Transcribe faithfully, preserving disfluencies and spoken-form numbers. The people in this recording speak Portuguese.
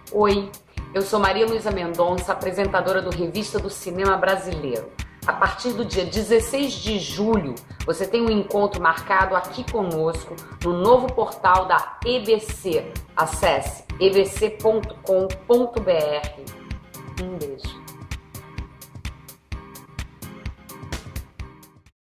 Oi, eu sou Maria Luísa Mendonça, apresentadora do Revista do Cinema Brasileiro. A partir do dia dezesseis de julho, você tem um encontro marcado aqui conosco no novo portal da E B C. Acesse e b c ponto com ponto b r. Um beijo.